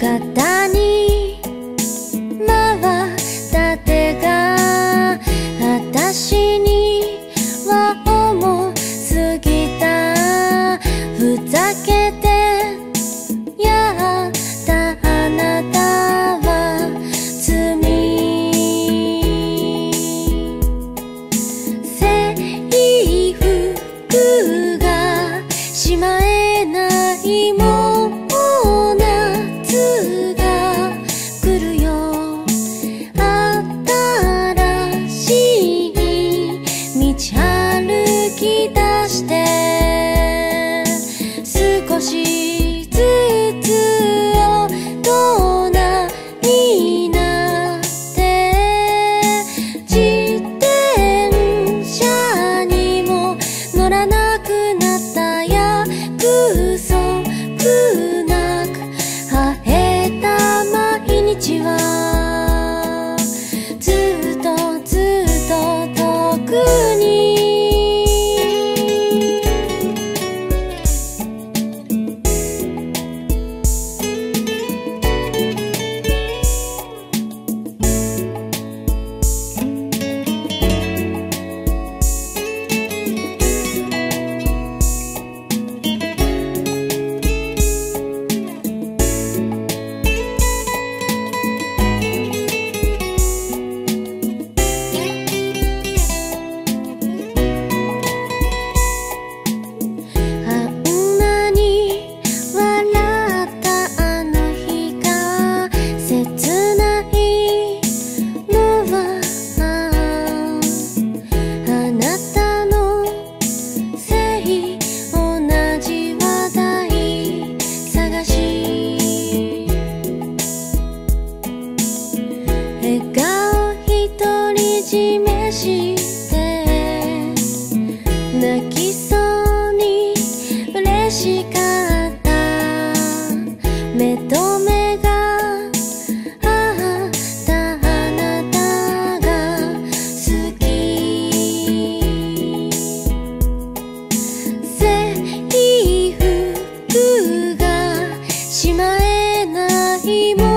肩に回った手が私には重すぎた。ふざけてやったあなたは罪。制服がしまえないもう夏が来るよ。新しい道歩き出して少しずつ大人になって自転車にも乗らなくなった。約束なく生えた毎日はずっとずっと遠くに笑顔独り占めして泣きそうに嬉しかった。目と目が合ったあなたが好き。制服がしまえないも